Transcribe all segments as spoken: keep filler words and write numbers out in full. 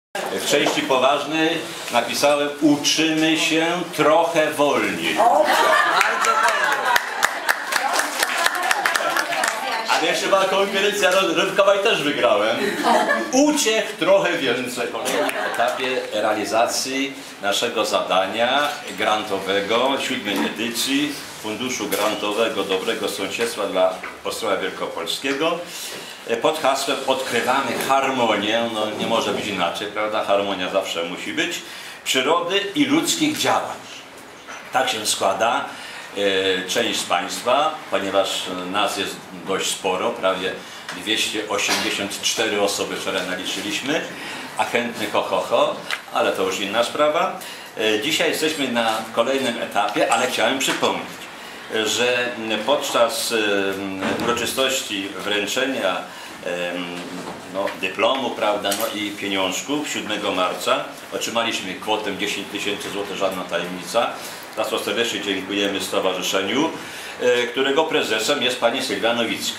W części poważnej napisałem: uczymy się trochę wolniej. Ale jeszcze była konkurencja rynkowa i też wygrałem. Uciech trochę więcej. W kolejnym etapie realizacji naszego zadania grantowego, siódmej edycji Funduszu Grantowego Dobrego Sąsiedztwa dla Ostrowa Wielkopolskiego pod hasłem odkrywamy harmonię, no nie może być inaczej, prawda? Harmonia zawsze musi być, przyrody i ludzkich działań. Tak się składa. Część z Państwa, ponieważ nas jest dość sporo, prawie dwieście osiemdziesiąt cztery osoby wczoraj naliczyliśmy, a chętnych ho, ho, ho, ale to już inna sprawa. Dzisiaj jesteśmy na kolejnym etapie, ale chciałem przypomnieć, że podczas uroczystości wręczenia no, dyplomu, prawda, no i pieniążków siódmego marca otrzymaliśmy kwotę dziesięć tysięcy złotych, żadna tajemnica, za co serdecznie dziękujemy stowarzyszeniu, którego prezesem jest pani Sylwia Nowicka.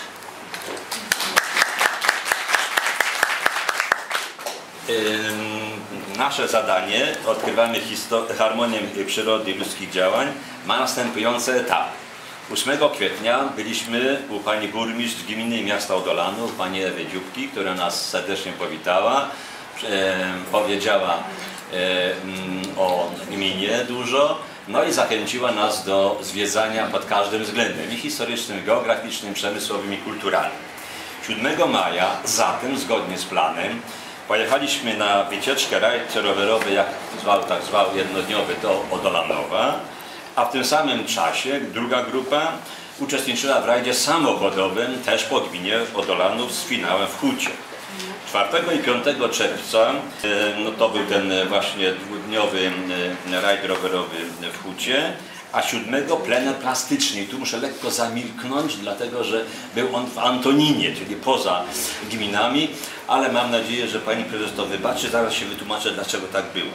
Nasze zadanie, odkrywamy harmonię przyrody i ludzkich działań, ma następujące etapy. ósmego kwietnia byliśmy u pani burmistrz gminy i miasta Odolanów, pani Ewy Dziubki, która nas serdecznie powitała, e, powiedziała e, o gminie dużo, no i zachęciła nas do zwiedzania pod każdym względem, i historycznym, geograficznym, przemysłowym i kulturalnym. siódmego maja zatem, zgodnie z planem, pojechaliśmy na wycieczkę rajd rowerowy, jak zwał, tak zwał, jednodniowy do Odolanowa, a w tym samym czasie druga grupa uczestniczyła w rajdzie samochodowym też po gminie Odolanów z finałem w Hucie. czwartego i piątego czerwca, no to był ten właśnie dwudniowy rajd rowerowy w Hucie, a siódmego plener plastyczny. I tu muszę lekko zamilknąć, dlatego że był on w Antoninie, czyli poza gminami, ale mam nadzieję, że pani prezes to wybaczy. Zaraz się wytłumaczę, dlaczego tak było.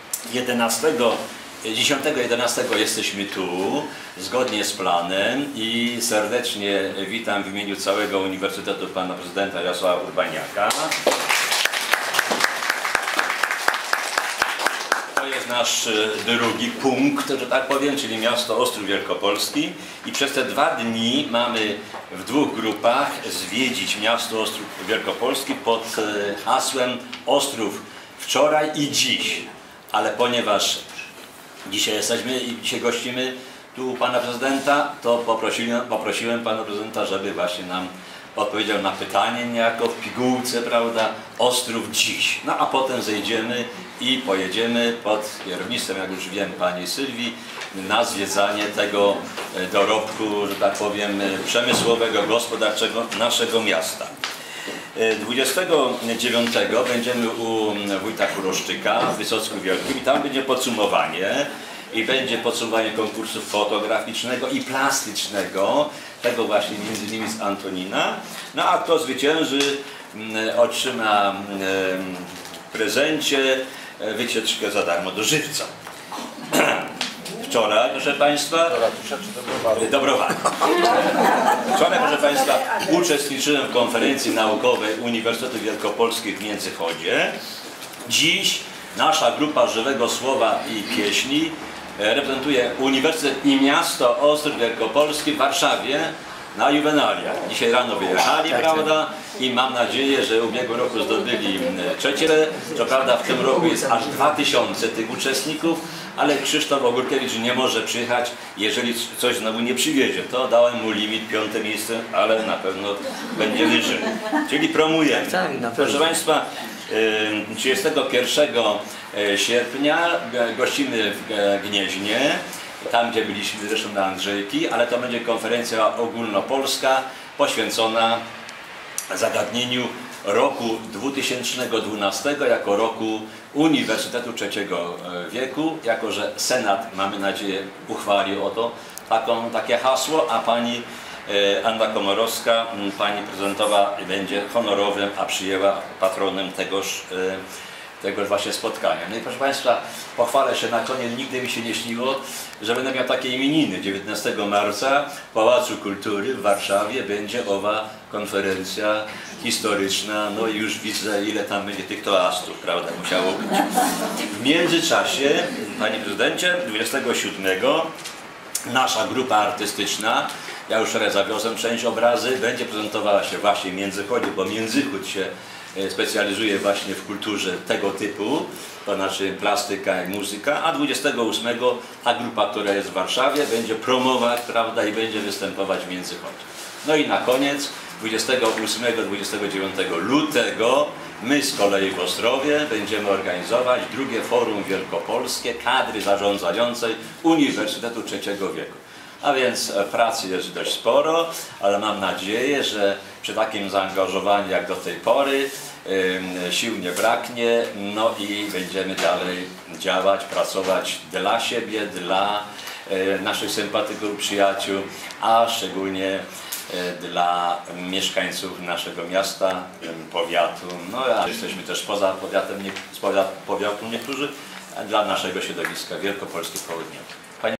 dziesiątego jedenastego jesteśmy tu, zgodnie z planem, i serdecznie witam w imieniu całego Uniwersytetu pana prezydenta Jarosława Urbaniaka. To jest nasz drugi punkt, że tak powiem, czyli miasto Ostrów Wielkopolski, i przez te dwa dni mamy w dwóch grupach zwiedzić miasto Ostrów Wielkopolski pod hasłem Ostrów wczoraj i dziś. Ale ponieważ dzisiaj jesteśmy i dzisiaj gościmy tu pana prezydenta, to poprosiłem, poprosiłem pana prezydenta, żeby właśnie nam odpowiedział na pytanie niejako w pigułce, prawda, Ostrów dziś. No a potem zejdziemy i pojedziemy pod kierownictwem, jak już wiem, pani Sylwii, na zwiedzanie tego dorobku, że tak powiem, przemysłowego, gospodarczego naszego miasta. dwudziestego dziewiątego będziemy u wójta Kuroszczyka w Wysocku Wielkim i tam będzie podsumowanie i będzie podsumowanie konkursu fotograficznego i plastycznego, tego właśnie między innymi z Antonina. No a kto zwycięży, otrzyma w prezencie wycieczkę za darmo do Żywca. Wczoraj, proszę Państwa, Dobrowaru. Wczoraj, proszę Państwa, uczestniczyłem w konferencji naukowej Uniwersytetu Wielkopolskiego w Międzychodzie. Dziś nasza grupa Żywego Słowa i Pieśni reprezentuje Uniwersytet i miasto Ostrów Wielkopolski w Warszawie na juwenalia. Dzisiaj rano wyjechali, tak, prawda? I mam nadzieję, że w ubiegłym roku zdobyli trzecie. Co prawda w tym roku jest aż dwa tysiące tych uczestników, ale Krzysztof Ogórkiewicz nie może przyjechać, jeżeli coś znowu nie przywiezie. To dałem mu limit, piąte miejsce, ale na pewno będzie wyżej. Czyli promujemy. Proszę Państwa, trzydziestego pierwszego sierpnia gościmy w Gnieźnie, tam gdzie byliśmy zresztą na Andrzejki, ale to będzie konferencja ogólnopolska poświęcona zagadnieniu roku dwutysięcznego dwunastego jako roku Uniwersytetu trzeciego wieku, jako że Senat, mamy nadzieję, uchwalił o to taką, takie hasło, a pani Anna Komorowska, pani prezydentowa, będzie honorowym, a przyjęła patronem tegoż tego właśnie spotkania. No i proszę Państwa, pochwalę się na koniec, nigdy mi się nie śniło, że będę miał takie imieniny. dziewiętnastego marca w Pałacu Kultury w Warszawie będzie owa konferencja historyczna, no i już widzę, ile tam będzie tych toastów, prawda, musiało być. W międzyczasie, Panie Prezydencie, dwudziestego siódmego nasza grupa artystyczna, ja już wczoraj zawiozłem część obrazy, będzie prezentowała się właśnie w Międzychodziu, bo Międzychód się specjalizuje właśnie w kulturze tego typu, to znaczy plastyka i muzyka, a dwudziestego ósmego ta grupa, która jest w Warszawie, będzie promować, prawda, i będzie występować w Międzychodziu. No i na koniec dwudziestego ósmego do dwudziestego dziewiątego lutego my z kolei w Ostrowie będziemy organizować drugie Forum Wielkopolskie Kadry Zarządzającej Uniwersytetu trzeciego wieku. A więc pracy jest dość sporo, ale mam nadzieję, że przy takim zaangażowaniu jak do tej pory yy, sił nie braknie, no i będziemy dalej działać, pracować dla siebie, dla yy, naszych sympatyków, przyjaciół, a szczególnie yy, dla mieszkańców naszego miasta, yy, powiatu, no a jesteśmy też poza powiatem, nie, poza powiatu niektórzy, dla naszego środowiska wielkopolskich południowych.